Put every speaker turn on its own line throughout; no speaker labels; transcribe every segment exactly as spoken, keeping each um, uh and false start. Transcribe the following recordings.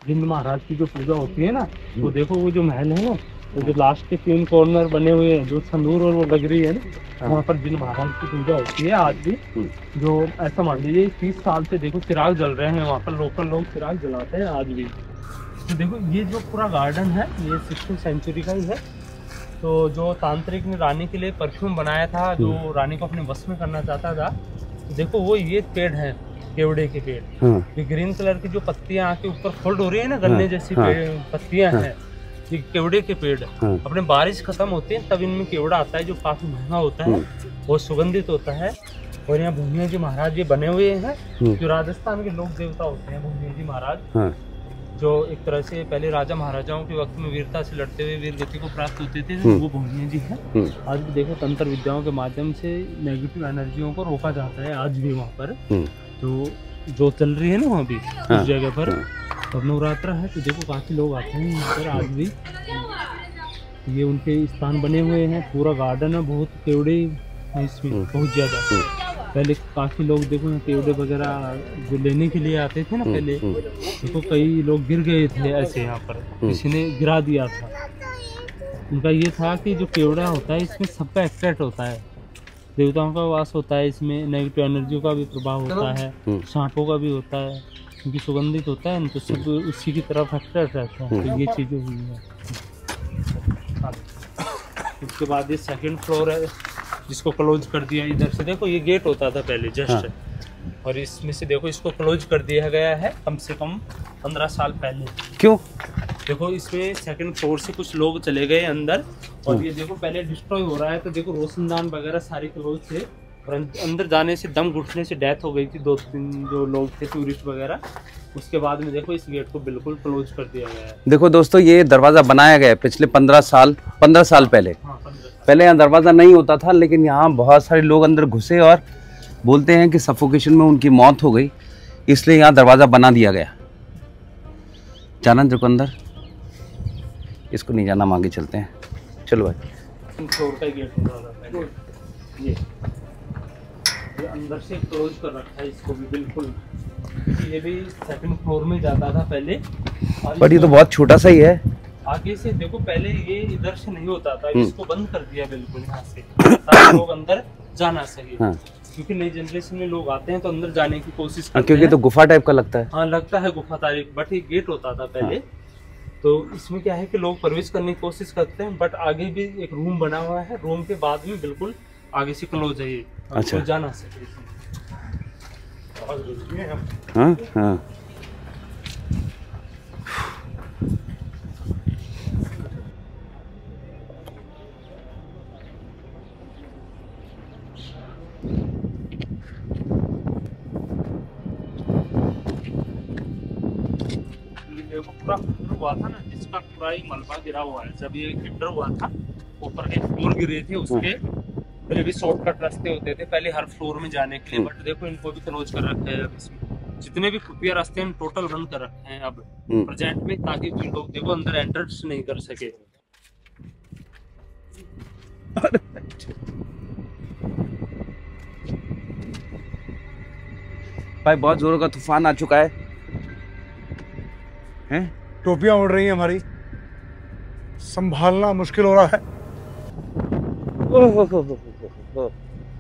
जिंद महाराज की जो पूजा होती है ना, तो देखो वो जो महल है ना, वो जो लास्ट के तीन कॉर्नर बने हुए हैं, जो संदूर और वो लग रही है ना, वहाँ पर जिंद महाराज की पूजा होती है आज भी। जो ऐसा मान लीजिए तीस साल से देखो चिराग जल रहे हैं वहाँ पर, लोकल लोग चिराग जलाते हैं आज भी। तो देखो ये जो पूरा गार्डन है ये सिक्सटीन सेंचुरी का ही है। तो जो तांत्रिक ने रानी के लिए परफ्यूम बनाया था, जो रानी को अपने वश में करना चाहता था, तो देखो वो ये पेड़ है, केवड़े के पेड़। हाँ। ये ग्रीन कलर की जो पत्तियां आके ऊपर फोल्ड हो रही है ना, गन्ने हाँ। जैसी हाँ। पत्तियां हाँ। हैं, ये केवड़े के पेड़। हाँ। अपने बारिश खत्म होती है तब इनमें केवड़ा आता है, जो काफी महंगा होता है, बहुत सुगंधित होता है। और यहाँ भूमिया जी महाराज ये बने हुए हैं, जो राजस्थान के लोक देवता होते हैं भूमिया जी महाराज, हाँ। जो एक तरह से पहले राजा महाराजाओं के वक्त में वीरता से लड़ते हुए वीर गति को प्राप्त होते थे, वो भूमिया जी हैं। आज भी देखो तंत्र विद्याओं के माध्यम से नेगेटिव एनर्जियों को रोका जाता है आज भी वहाँ पर। तो जो चल रही है ना वहाँ भी उस जगह पर, और नवरात्रा है तो देखो काफी लोग आते हैं यहाँ पर आज भी। ये उनके स्थान बने हुए हैं, पूरा गार्डन है, बहुत केवड़े हैं इसमें, बहुत ज्यादा। पहले काफी लोग देखो यहाँ केवड़े वगैरह जो लेने के लिए आते थे ना पहले, देखो कई लोग गिर गए थे ऐसे यहाँ पर, किसी ने गिरा दिया था। उनका ये था कि जो केवड़ा होता है इसमें सबका एक्सट्रैक्ट होता है, देवताओं का वास होता है इसमें, नेगेटिव एनर्जी का भी प्रभाव होता है, सांपों का भी होता है, क्योंकि सुगंधित होता है तो सब उसी की तरफ अट्रैक्ट रहता है। तो ये चीज़ें हुई है। उसके बाद ये सेकंड फ्लोर है जिसको क्लोज कर दिया। इधर से देखो ये गेट होता था पहले जस्ट, हाँ। और इसमें से देखो इसको क्लोज कर दिया गया है कम से कम पंद्रह साल पहले। क्यों? देखो इसमें सेकंड फ्लोर से कुछ लोग चले गए अंदर, और ये देखो पहले डिस्ट्रॉय हो रहा है, तो देखो रोशनदान वगैरह सारे क्लोज थे, और अंदर जाने से दम घुटने से डेथ हो गई थी दो तीन जो लोग थे टूरिस्ट वगैरह। उसके बाद में देखो इस गेट को बिल्कुल क्लोज कर दिया गया है।
देखो दोस्तों ये दरवाजा बनाया गया है पिछले पंद्रह साल पंद्रह साल पहले। हाँ, पहले यहाँ दरवाजा नहीं होता था, लेकिन यहाँ बहुत सारे लोग अंदर घुसे और बोलते हैं कि सफोकेशन में उनकी मौत हो गई, इसलिए यहाँ दरवाजा बना दिया गया। जाना तेरे को अंदर? इसको नहीं जाना, हम आगे चलते हैं। चलो भाई।
फ्लोर का गेट ये ये अंदर से क्लोज कर रखा है इसको भी बिल्कुल। ये भी सेकंड फ्लोर में जाता था पहले,
पर ये तो बहुत छोटा सा ही है।
आगे से देखो पहले ये इधर से नहीं होता था, इसको बंद कर दिया बिल्कुल यहाँ से, ताकि लोग अंदर जा ना सके। हाँ। क्योंकि नई जनरेशन में लोग आते हैं तो अंदर जाने की कोशिश करते हैं।
क्योंकि तो गुफा टाइप का लगता है।
हाँ लगता है गुफा टाइप, बट ये गेट होता था पहले। हाँ। तो इसमें क्या है कि लोग प्रवेश करने की कोशिश करते हैं, बट आगे भी एक रूम बना हुआ है, रूम के बाद में बिल्कुल आगे से क्लोज है ये। अच्छा। तो जा ना सके।
हाँ हाँ
पूरा हुआ था ना, जिसका पूरा ही मलबा गिरा हुआ है। जब ये खंडर हुआ था, ऊपर के फ्लोर गिरे थे, उसके पहले भी शॉर्टकट रास्ते होते थे पहले हर फ्लोर में जाने के लिए, बट देखो इनको भी क्लोज कर रखा है। अब इसमें जितने भी खुफिया रास्ते हैं टोटल बंद कर रखे हैं अब प्रेजेंट में, ताकि कोई लोग देखो अंदर एंटर्स नहीं कर सके।
भाई बहुत जोरों का तूफान आ चुका है, हैं?
टोपियां उड़ रही हैं हमारी, संभालना मुश्किल हो रहा है।
ओह हो हो हो हो।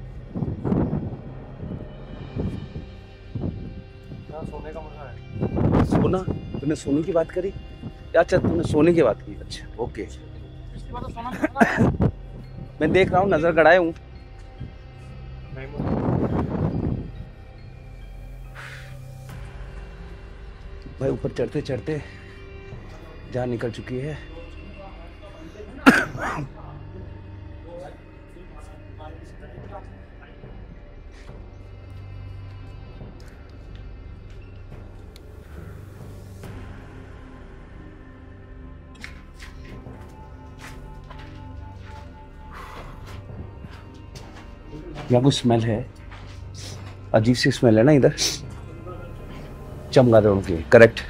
सोने का मजा है।
सोना? तूने सोने की बात करी? अच्छा तूने सोने की बात की, अच्छा ओके। मैं देख रहा हूँ, नजर गड़ाए हूँ। भाई ऊपर चढ़ते चढ़ते जान निकल चुकी है। यहाँ कुछ स्मेल है, अजीब सी स्मेल है ना इधर, चमगादड़ों की। करेक्ट।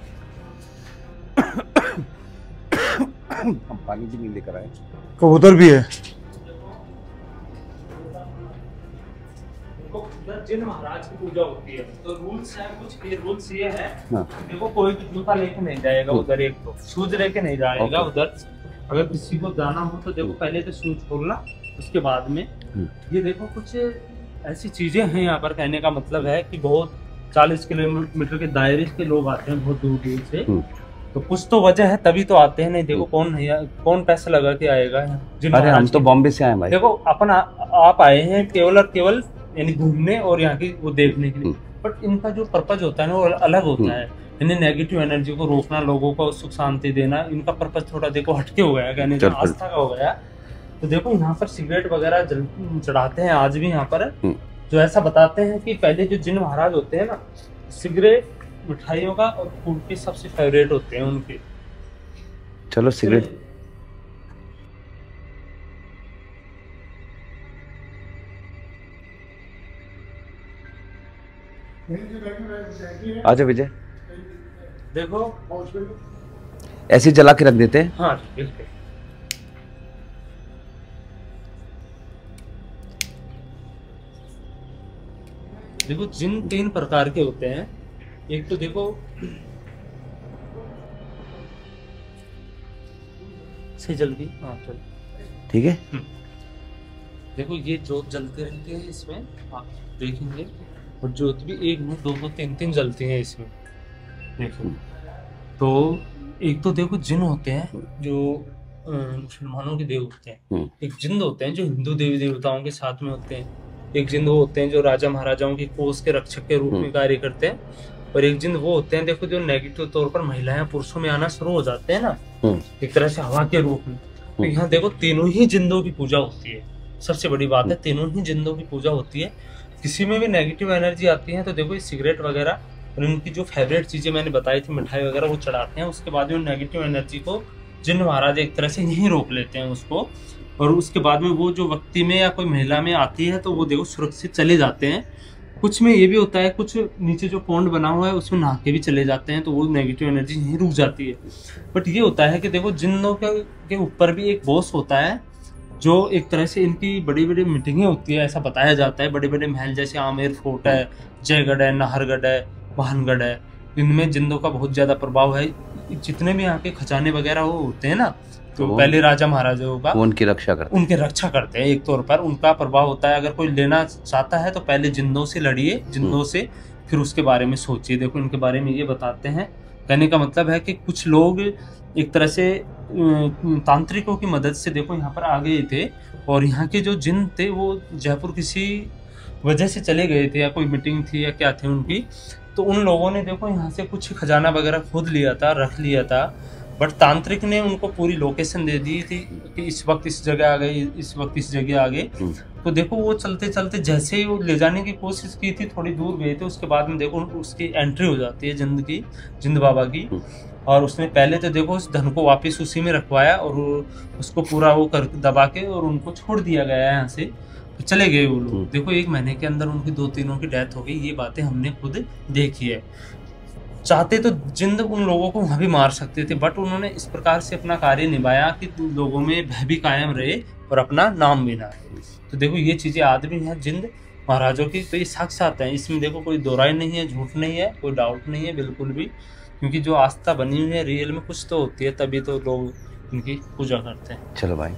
हम पानी भी नहीं लेकर आए।
कबूतर भी है।
जिन महाराज की पूजा होती है तो रूल्स है कुछ, ये रूल्स ये है
हाँ।
देखो कोई भी जूता लेके नहीं जाएगा उधर, एक तो शूज लेके नहीं जाएगा उधर। अगर किसी को जाना हो तो देखो पहले तो शूज खोलना, उसके बाद में ये देखो कुछ ऐसी चीजें हैं यहाँ पर। कहने का मतलब है कि बहुत चालीस किलोमीटर के दायरे के लोग आते हैं बहुत दूर दूर से, तो कुछ तो वजह है तभी तो आते हैं, नहीं देखो कौन नहीं कौन पैसे लगा के आएगा।
अरे हम तो बॉम्बे से आए भाई।
देखो अपन आ, आप आए हैं केवल और केवल यानी घूमने और यहाँ की वो देखने के लिए, बट इनका जो पर्पज होता है ना वो अलग होता है। इन्हें नेगेटिव एनर्जी को रोकना, लोगों को सुख शांति देना, इनका पर्पज थोड़ा देखो हटके हो गया, कहने का आस्था का हो गया। तो देखो यहाँ पर सिगरेट वगैरह चढ़ाते हैं आज भी यहाँ पर, जो ऐसा बताते हैं कि पहले जो जिन महाराज होते हैं ना, सिगरेट मिठाइयों का और फूड के सबसे फेवरेट होते हैं उनके।
चलो सिगरेट आजा विजय,
देखो
ऐसे जला के रख देते हैं।
हाँ बिल्कुल। देखो जिन तीन प्रकार के होते हैं, एक तो देखो से जल गई, हाँ चल
ठीक है।
देखो ये जोत जलते रहते हैं इसमें, आप देखेंगे, और जोत भी एक दो दो दो तीन तीन जलती हैं इसमें। देखो तो एक तो देखो जिन होते हैं जो मुसलमानों के देव होते हैं, एक जिंद होते हैं जो हिंदू देवी देवताओं के साथ में होते हैं, एक जिंद वो होते हैं जो राजा महाराजाओं की कोस के रक्षक के रूप में कार्य करते हैं, और एक जिंद वो होते हैं देखो जो नेगेटिव तौर पर महिलाएं पुरुषों में आना शुरू हो जाते हैं ना, एक तरह से हवा के रूप में। तो यहाँ देखो तीनों ही जिंदों की पूजा होती है, सबसे बड़ी बात है तीनों ही जिंदों की पूजा होती है। किसी में भी नेगेटिव एनर्जी आती है तो देखो ये सिगरेट वगैरह और इनकी जो फेवरेट चीजें मैंने बताई थी मिठाई वगैरह वो चढ़ाते हैं, उसके बाद में नेगेटिव एनर्जी को जिन महाराज एक तरह से यहीं रोक लेते हैं उसको, और उसके बाद में वो जो व्यक्ति में या कोई महिला में आती है तो वो देखो सुरक्षित चले जाते हैं। कुछ में ये भी होता है, कुछ नीचे जो पॉन्ड बना हुआ है उसमें नहा के भी चले जाते हैं तो वो नेगेटिव एनर्जी यहीं रुक जाती है। बट ये होता है कि देखो जिन्नों के ऊपर भी एक बॉस होता है जो एक तरह से इनकी बड़ी बड़ी मीटिंगें होती है, ऐसा बताया जाता है। बड़े बड़े महल जैसे आमेर फोर्ट है, जयगढ़ है, नाहरगढ़ है, भानगढ़ है, इनमें जिंदों का बहुत ज्यादा प्रभाव है। जितने भी यहाँ के खजाने वगैरह वो होते हैं ना, तो पहले राजा महाराजाओं का
उनकी रक्षा करते
उनके रक्षा करते हैं, एक तौर पर उनका प्रभाव होता है। अगर कोई लेना चाहता है तो पहले जिंदों से लड़िए, जिंदों से, फिर उसके बारे में सोचिए। देखो इनके बारे में ये बताते हैं, कहने का मतलब है कि कुछ लोग एक तरह से तांत्रिकों की मदद से देखो यहाँ पर आ गए थे, और यहाँ के जो जिन थे वो जयपुर किसी वजह से चले गए थे, या कोई मीटिंग थी या क्या थी उनकी, तो उन लोगों ने देखो यहाँ से कुछ खजाना वगैरह खोद लिया था, रख लिया था। बट तांत्रिक ने उनको पूरी लोकेशन दे दी थी कि इस वक्त इस जगह आ गए, इस वक्त इस जगह आ गए। तो देखो वो चलते चलते जैसे ही वो ले जाने की कोशिश की थी, थोड़ी दूर गए थे, उसके बाद में देखो उसकी एंट्री हो जाती है जिंद की, जिंद बाबा की। और उसने पहले तो देखो उस धन को वापस उसी में रखवाया और उसको पूरा वो कर दबा के और उनको छोड़ दिया गया यहाँ से, तो चले गए वो लोग। देखो एक महीने के अंदर उनकी दो तीनों की डेथ हो गई, ये बातें हमने खुद देखी है। चाहते तो जिंद उन लोगों को वहाँ भी मार सकते थे, बट उन्होंने इस प्रकार से अपना कार्य निभाया कि लोगों में भय भी कायम रहे और अपना नाम भी ना रहे। तो देखो ये चीज़ें आदमी हैं जिंद महाराजों की, तो ये साक्षात हैं, इसमें देखो कोई दोहराई नहीं है, झूठ नहीं है, कोई डाउट नहीं है बिल्कुल भी, क्योंकि जो आस्था बनी हुई है रियल में कुछ तो होती है, तभी तो लोग इनकी पूजा करते हैं।
चलो भाई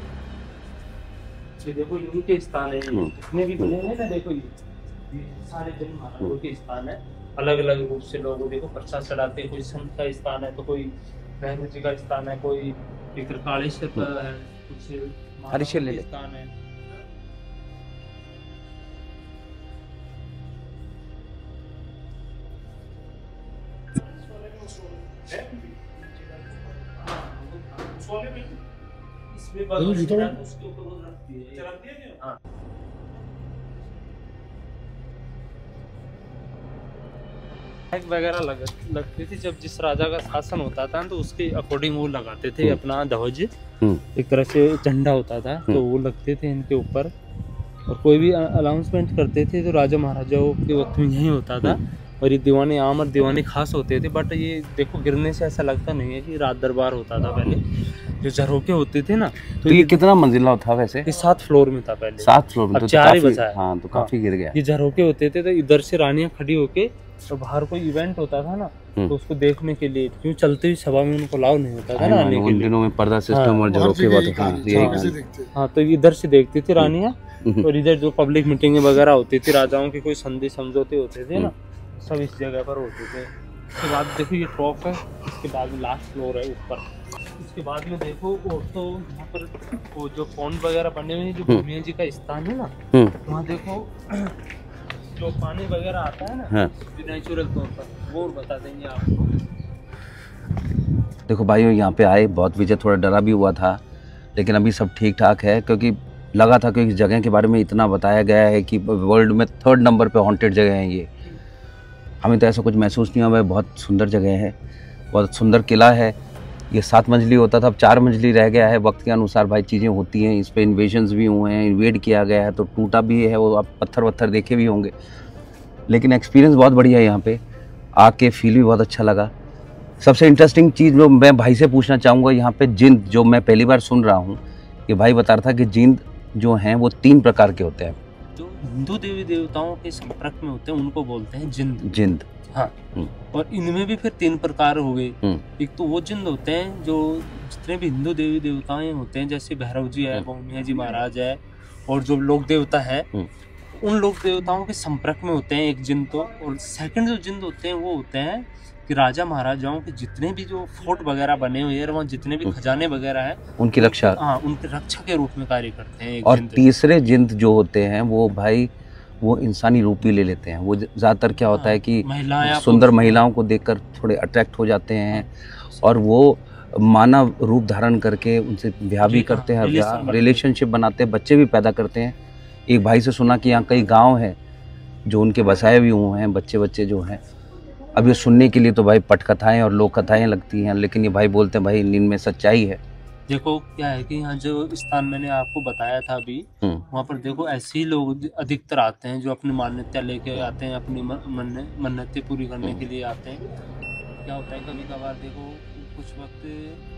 ये देखो इन्हीं के स्थान है, जितने भी बने हैं ना, देखो ये ये सारे जिन महाराजों के स्थान है। अलग अलग रूप से लोग देखो प्रसाद चढ़ाते हैं, कोई संत का स्थान है तो कोई बहन जी का स्थान है, कोई एक कालेश्वर का है, कुछ
हरीश्वर ले ले
स्थान है। इसमें बस उसके ऊपर वो रखती है, रखती है क्या? हाँ। वगैरह लग, लगती थी जब जिस राजा का शासन होता था तो उसके अकॉर्डिंग वो लगाते थे अपना ध्वज, एक तरह से झंडा होता था तो वो लगते थे इनके ऊपर। और कोई भी अनाउंसमेंट करते थे तो राजा महाराजाओं के वक्त में यही होता था और ये दीवाने आम और दीवाने खास होते थे। बट ये देखो गिरने से ऐसा लगता नहीं है कि रात दरबार होता था पहले। जो झरोके होते थे ना,
तो ये कितना मंजिला था वैसे?
ये सात फ्लोर में था पहले।
सात फ्लोर में
अब
तो
चार ही
काफी,
बचा है।
हाँ तो काफी गिर गया।
ये झरोके होते थे तो इधर से रानियां खड़ी होके, तो बाहर कोई इवेंट होता था ना तो उसको देखने के लिए, क्यों चलते हुई सभा में उनको अलाउ नहीं होता था ना आने के लिए।
दिनों में पर्दा सिस्टम और झरोके बहुत,
हाँ तो इधर से देखती थी रानियां। और इधर जो पब्लिक मीटिंग वगैरह होती थी, राजाओं के कोई संधि समझौते होते थे ना, सब इस जगह पर होते थे। उसके बाद देखो ये टॉप है, इसके बाद में लास्ट फ्लोर है ऊपर। इसके बाद में देखो और तो यहाँ पर वो जो पॉन्ड वगैरह बने हुए हैं, जो भूमिया जी का स्थान है ना, वहाँ देखो जो पानी वगैरह आता है ना नेचुरल तौर पर, वो बता देंगे आपको।
देखो भाइयों, यहाँ पे आए बहुत, विजय थोड़ा डरा भी हुआ था, लेकिन अभी सब ठीक ठाक है। क्योंकि लगा था कि इस जगह के बारे में इतना बताया गया है कि वर्ल्ड में थर्ड नंबर पे हॉन्टेड जगह है ये। हमें तो ऐसा कुछ महसूस नहीं हुआ। बहुत सुंदर जगह है, बहुत सुंदर किला है। ये सात मंजिली होता था, अब चार मंजिली रह गया है। वक्त के अनुसार भाई चीज़ें होती हैं। इस पर इन्वेजन्स भी हुए हैं, इन्वेड किया गया है तो टूटा भी है। वो आप पत्थर वत्थर देखे भी होंगे, लेकिन एक्सपीरियंस बहुत बढ़िया है। यहाँ पे आके फील भी बहुत अच्छा लगा। सबसे इंटरेस्टिंग चीज़ जो मैं भाई से पूछना चाहूँगा, यहाँ पे जिंद जो मैं पहली बार सुन रहा हूँ, ये भाई बता रहा था कि जिंद जो हैं वो तीन प्रकार के होते हैं।
जो हिंदू देवी देवताओं के संपर्क में होते हैं उनको बोलते हैं जिंद।
जिंद,
हाँ। और इनमें भी फिर तीन प्रकार हो गए। एक तो वो जिंद होते हैं जो जितने भी हिंदू देवी देवताएं होते हैं, जैसे भैरव जी है, भूमिया जी महाराज है, और जो लोक देवता है, उन लोक देवताओं के संपर्क में होते हैं एक जिंद तो। और सेकंड जो जिंद होते हैं वो होते हैं कि राजा महाराजाओं के जितने भी जो फोर्ट वगैरह बने हुए हैं, वहाँ जितने भी खजाने वगैरह हैं,
उनकी रक्षा,
हाँ उनके रक्षा के रूप में कार्य करते हैं। एक
और
जिंद।
तीसरे जिंद जो होते हैं वो भाई वो इंसानी रूप भी ले लेते हैं। वो ज़्यादातर क्या होता है कि सुंदर महिलाओं को देखकर थोड़े अट्रैक्ट हो जाते हैं, और वो मानव रूप धारण करके उनसे ब्याह भी करते हैं, रिलेशनशिप बनाते हैं, बच्चे भी पैदा करते हैं। एक भाई से सुना कि यहाँ कई गांव हैं जो उनके बसाए भी हुए हैं बच्चे बच्चे जो हैं। अब ये सुनने के लिए तो भाई पटकथाएं और लोक कथाएं लगती हैं, लेकिन ये भाई बोलते हैं भाई इनमें सच्चाई है।
देखो क्या है कि यहाँ जो स्थान मैंने आपको बताया था अभी, वहाँ पर देखो ऐसे ही लोग अधिकतर आते हैं जो अपनी मान्यता लेके आते हैं, अपनी मन्नतें पूरी करने के लिए आते हैं। क्या होता है कभी कभार देखो कुछ वक्त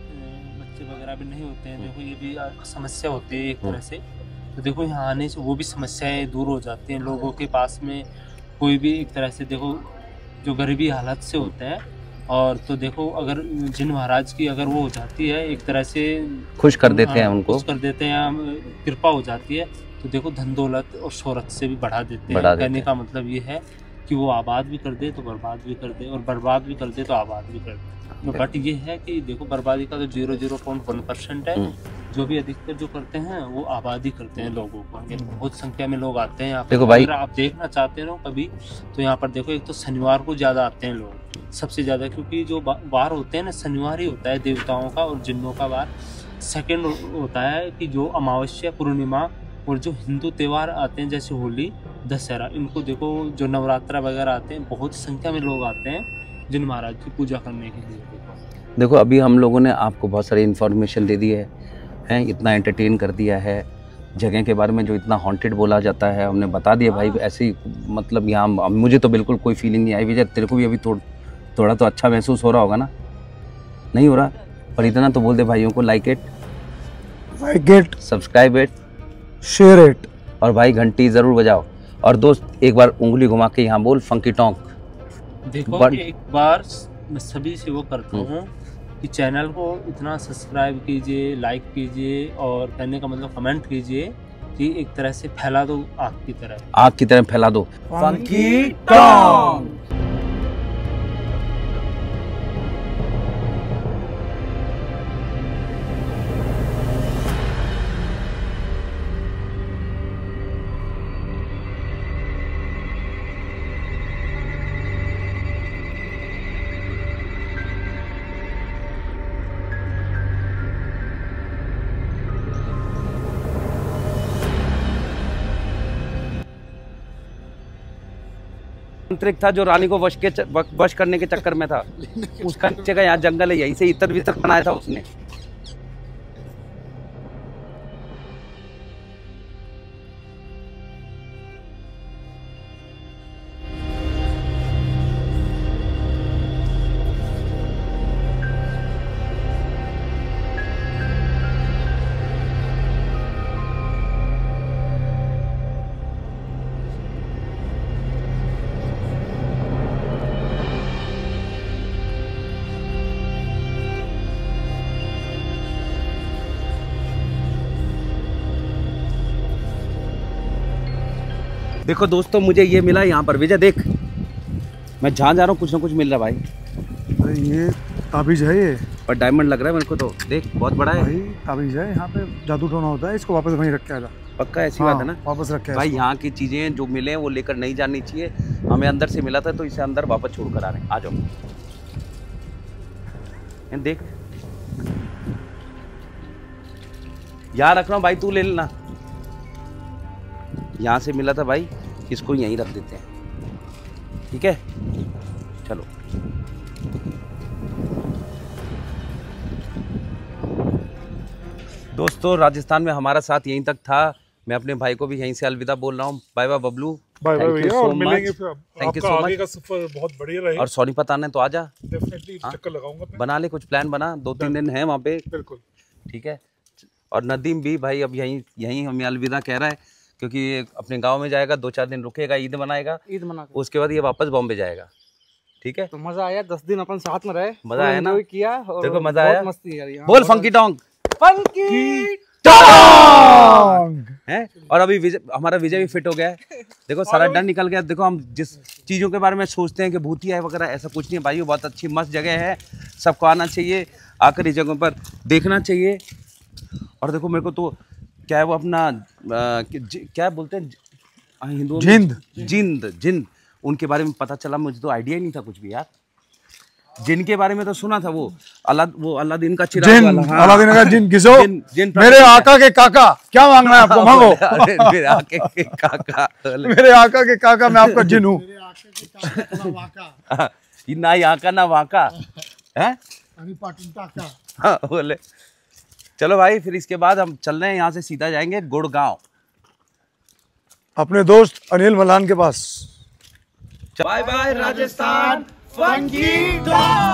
बच्चे वगैरह भी नहीं होते हैं, देखो ये भी समस्या होती है एक तरह से। तो देखो यहाँ आने से वो भी समस्याएं दूर हो जाती हैं लोगों के पास में। कोई भी एक तरह से देखो जो गरीबी हालत से होता है, और तो देखो अगर जिन महाराज की अगर वो हो जाती है एक तरह से
खुश कर देते हैं उनको,
खुश कर देते हैं, कृपा हो जाती है, तो देखो धन दौलत और शोहरत से भी बढ़ा देते हैं। कहने का मतलब ये है कि वो आबाद भी कर दे तो बर्बाद भी कर दे, और बर्बाद भी कर दे तो आबाद भी कर दे। बट ये है कि देखो बर्बादी का तो zero zero point one percent है। जो भी अधिकतर जो करते हैं वो आबादी करते हैं लोगों को। बहुत संख्या में लोग आते हैं यहाँ पर। देखो भाई, अगर आप देखना चाहते हो कभी तो यहाँ पर देखो, एक तो शनिवार को ज्यादा आते हैं लोग, सबसे ज्यादा, क्योंकि जो वार होते हैं ना शनिवार ही होता है देवताओं का और जिन्नों का वार। सेकंड होता है कि जो अमावस्या, पूर्णिमा और जो हिंदू त्यौहार आते हैं जैसे होली, दशहरा, इनको देखो जो नवरात्रा वगैरह आते हैं, बहुत संख्या में लोग आते हैं जिन महाराज की पूजा करने के लिए।
देखो अभी हम लोगों ने आपको बहुत सारी इन्फॉर्मेशन दे दी है, हैं इतना एंटरटेन कर दिया है जगह के बारे में जो इतना हॉन्टेड बोला जाता है, हमने बता दिया भाई। ऐसे ही मतलब यहाँ मुझे तो बिल्कुल कोई फीलिंग नहीं आई। विजय तेरे को भी अभी थोड़ा थोड़ा तो अच्छा महसूस हो रहा होगा ना? नहीं हो रहा? पर इतना तो बोल दे भाइयों को, like it,
like it,
subscribe it,
share it, और
भाई घंटी ज़रूर बजाओ। और दोस्त एक बार उंगली घुमा के यहाँ बोल फंकी टोंक।
देखो But... एक बार मैं सभी से वो करता हूँ कि चैनल को इतना सब्सक्राइब कीजिए, लाइक कीजिए, और कहने का मतलब कमेंट कीजिए कि एक तरह से फैला दो, आग की तरह
आग की तरह फैला दो
फंकी टोंक।
तांत्रिक था जो रानी को वश के वश करने के चक्कर में था। उसका नीचे का यहाँ जंगल है, यहीं से इतर भीतर बनाया था उसने। देखो दोस्तों, मुझे ये मिला यहाँ पर। विजय देख, मैं जहाँ जा रहा हूँ कुछ ना कुछ मिल रहा है भाई।
अरे ये ताबीज है ये,
और डायमंड लग रहा है मेरे को तो। देख बहुत बड़ा है
भाई ताबीज है। यहाँ पे जादू टोना होता है, इसको वापस वहीं रख के आजा।
पक्का ऐसी
हाँ,
बात है ना?
वापस रख के
भाई यहाँ की चीजें जो मिले वो लेकर नहीं जानी चाहिए। हमें अंदर से मिला था तो इसे अंदर वापस छोड़ कर आ रहे हैं। आ जाओ, देख यहाँ रख रहा हूँ भाई, तू ले लेना। यहाँ से मिला था भाई, इसको यहीं रख देते हैं, ठीक है? चलो दोस्तों, राजस्थान में हमारा साथ यहीं तक था। मैं अपने भाई को भी यहीं से अलविदा बोल रहा हूँ। Bye bye Bablu,
bye bye भैया, और मिलेंगे फिर।
थैंक यू
आपका
सो
आगे
मच।
का सफर बहुत बढ़िया रहे।
और सोनीपत आने तो आजा,
डेफिनेटली चक्कर लगाऊंगा मैं।
बना ले कुछ प्लान, बना। दो तीन दिन है वहाँ पे,
बिल्कुल
ठीक है? और नदीम भी भाई अब यहीं यहीं हमें अलविदा कह रहा है, क्योंकि ये अपने गांव में जाएगा, दो चार दिन रुकेगा, ईद मनाएगा,
ईद मना के।
उसके बाद ये वापस बॉम्बे जाएगा, ठीक है?
तो मजा आया, दस दिन अपन साथ में रहे,
मजा आया ना?
एंजॉय किया और
देखो मजा
बहुत
आया।
मस्ती करी।
बोल फंकी टोंग
फंकी
है। और अभी विजय, हमारा विजय भी फिट हो गया है। देखो सारा डर निकल गया। देखो हम जिस चीज़ों के बारे में सोचते हैं कि भूतिया है वगैरह, ऐसा कुछ नहीं है भाई। बहुत अच्छी मस्त जगह है, सबको आना चाहिए, आकर इस जगहों पर देखना चाहिए। और देखो मेरे को तो क्या है वो अपना आ, क्या बोलते हैं हिंदुओं में,
जिंद
जिंद जिंद उनके बारे में पता चला। मुझे तो आइडिया ही नहीं था कुछ भी यार। जिन के बारे में तो सुना था, वो अल्लाह वो अलादीन का चिराग
जिन,
वाला। हाँ।
अलादीन का जिन घिसो।
जिन, जिन
मेरे आका के काका, क्या मांगना है आपको, मांगो।
मेरे आके के काका,
मेरे आका के काका, मैं आपका जिन हूँ।
ना यहाँ का ना वहाँ का है। हाँ बोले। चलो भाई, फिर इसके बाद हम चल रहे हैं, यहाँ से सीधा जाएंगे गुड़गांव,
अपने दोस्त अनिल मलान के पास।
Bye bye Rajasthan.
Funky talk.